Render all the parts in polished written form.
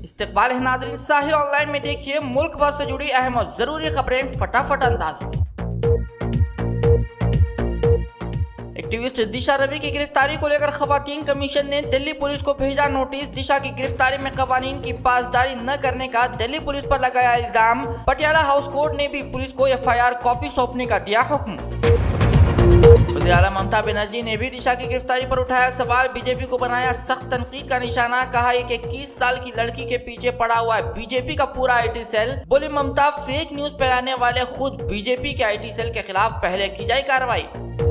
इस्तकबाल है नाज़रीन, साहिल ऑनलाइन में देखिए मुल्क भर से जुड़ी अहम और जरूरी खबरें फटाफट अंदाज में। एक्टिविस्ट दिशा रवि की गिरफ्तारी को लेकर खवातीन कमीशन ने दिल्ली पुलिस को भेजा नोटिस। दिशा की गिरफ्तारी में कवानीन की पासदारी न करने का दिल्ली पुलिस पर लगाया इल्जाम। पटियाला हाउस कोर्ट ने भी पुलिस को FIR कॉपी सौंपने का दिया हुक्म। वज़ीर आला ममता बनर्जी ने भी दिशा की गिरफ्तारी पर उठाया सवाल। बीजेपी को बनाया सख्त तनकीद का निशाना। कहा कि 21 साल की लड़की के पीछे पड़ा हुआ है बीजेपी का पूरा IT सेल। बोली ममता, फेक न्यूज फैलाने वाले खुद बीजेपी के IT सेल के खिलाफ पहले की जाए कार्रवाई।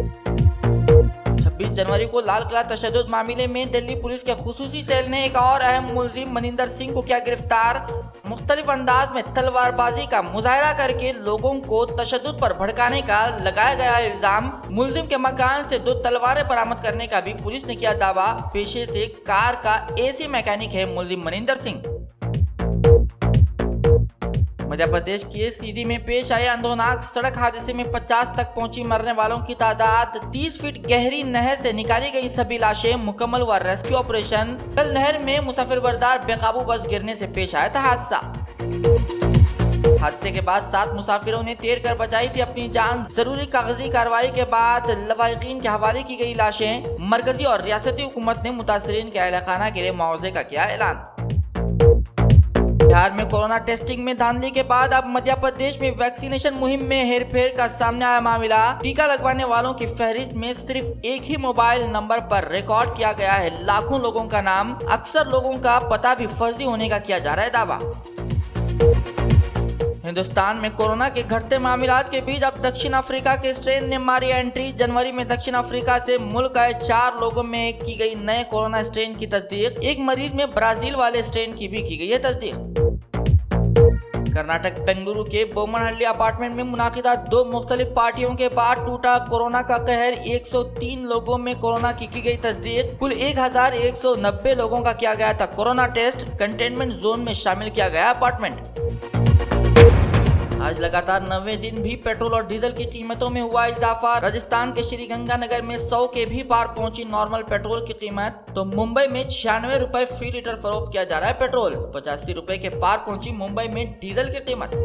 26 जनवरी को लाल किला तशद्दुद मामले में दिल्ली पुलिस के खुसूसी सेल ने एक और अहम मुलजिम मनिंदर सिंह को किया गिरफ्तार। मुख्तलिफ अंदाज में तलवारबाजी का मुजाहरा करके लोगों को तशद्दुद पर भड़काने का लगाया गया इल्जाम। मुलजिम के मकान से 2 तलवारें बरामद करने का भी पुलिस ने किया दावा। पेशे से कार का AC मैकेनिक है मुलजिम मनिंदर सिंह। मध्य प्रदेश के सीधी में पेश आए अंधोनाक सड़क हादसे में 50 तक पहुंची मरने वालों की तादाद। 30 फीट गहरी नहर से निकाली गई सभी लाशें। मुकम्मल हुआ रेस्क्यू ऑपरेशन। कल नहर में मुसाफिर बरदार बेकाबू बस गिरने से पेश आया था हादसा। हादसे के बाद 7 मुसाफिरों ने तैर कर बचाई थी अपनी जान। जरूरी कागजी कार्रवाई के बाद लवाहिकीन के हवाले की गई लाशें। मरकजी और रियासती हुकूमत ने मुतासरीन के अहल खाना के लिए मुआवजे का किया ऐलान। बिहार में कोरोना टेस्टिंग में धांधली के बाद अब मध्य प्रदेश में वैक्सीनेशन मुहिम में हेरफेर का सामने आया मामला। टीका लगवाने वालों की फहरिस्त में सिर्फ एक ही मोबाइल नंबर पर रिकॉर्ड किया गया है लाखों लोगों का नाम। अक्सर लोगों का पता भी फर्जी होने का किया जा रहा है दावा। हिंदुस्तान में कोरोना के घटते मामलात के बीच अब दक्षिण अफ्रीका के स्ट्रेन ने मारी एंट्री। जनवरी में दक्षिण अफ्रीका से मुल्क आए 4 लोगों में की गई नए कोरोना स्ट्रेन की तस्दीक। एक मरीज में ब्राजील वाले स्ट्रेन की भी की गई है तस्दीक। कर्नाटक बेंगलुरु के बोमनहल्ली अपार्टमेंट में मुनाकिदा 2 मुख्तलिफ पार्टियों के बाद टूटा कोरोना का कहर। 103 लोगों में कोरोना की गई तस्दीक। कुल 1190 लोगों का किया गया था कोरोना टेस्ट। कंटेनमेंट जोन में शामिल किया गया अपार्टमेंट। आज लगातार 9वें दिन भी पेट्रोल और डीजल की कीमतों में हुआ इजाफा। राजस्थान के श्रीगंगानगर में 100 के भी पार पहुंची नॉर्मल पेट्रोल की कीमत। तो मुंबई में 96 रुपए फी लीटर फरोख्त किया जा रहा है पेट्रोल। 85 रुपए के पार पहुंची मुंबई में डीजल की कीमत।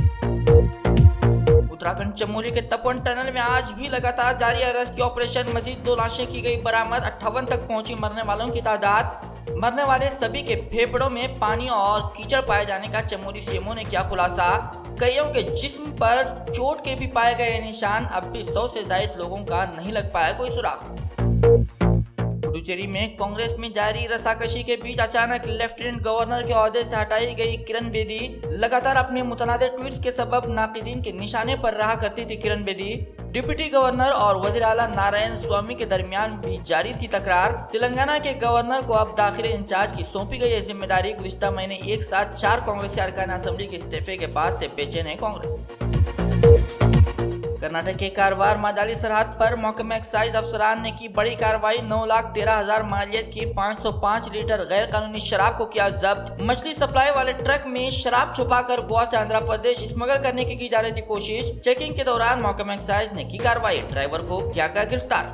उत्तराखंड चमोली के तपोवन टनल में आज भी लगातार जारी है रेस्क्यू ऑपरेशन। मजीद 2 लाशें की गई बरामद। 58 तक पहुंची मरने वालों की तादाद। मरने वाले सभी के फेफड़ों में पानी और कीचड़ पाए जाने का चमोली CMO ने किया खुलासा। कईयों के जिस्म पर चोट के भी पाए गए निशान। अब भी 100 से ज्यादा लोगों का नहीं लग पाया कोई सुराग। पुडुचेरी में कांग्रेस में जारी रसाकशी के बीच अचानक लेफ्टिनेंट गवर्नर के ओहदे से हटाई गई किरण बेदी। लगातार अपने मुतनाज़िर ट्वीट्स के सबब नाक़िदीन के निशाने पर रहा करती थी किरण बेदी। डिप्टी गवर्नर और वज़ीर आला नारायण स्वामी के दरमियान भी जारी थी तकरार। तेलंगाना के गवर्नर को अब दाखिले इंचार्ज की सौंपी गई है जिम्मेदारी। गुज़िश्ता महीने एक साथ 4 कांग्रेसी अरकान असेंबली के इस्तीफे के बाद से बेचैन है कांग्रेस। कर्नाटक के कारवार माजाली सरहद पर महकमा एक्साइज अफसरान ने की बड़ी कार्रवाई। 9,13,000 मालियत की 505 लीटर गैर कानूनी शराब को किया जब्त। मछली सप्लाई वाले ट्रक में शराब छुपाकर गोवा से आंध्र प्रदेश स्मगल करने की जा रही थी कोशिश। चेकिंग के दौरान महकमा एक्साइज ने की कार्रवाई। ड्राइवर को किया गया गिरफ्तार।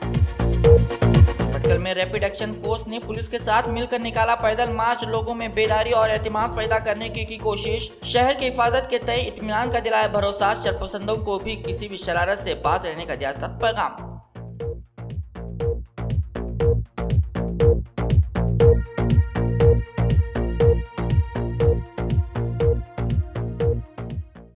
भटकल में रैपिड एक्शन फोर्स ने पुलिस के साथ मिलकर निकाला पैदल मार्च। लोगों में बेदारी और एतमाद पैदा करने की कोशिश। शहर की हिफाजत के तय इत्मीनान का दिलाया भरोसा। शरपसंदों को भी किसी भी शरारत से बात रहने का दिया सख्त पैगाम।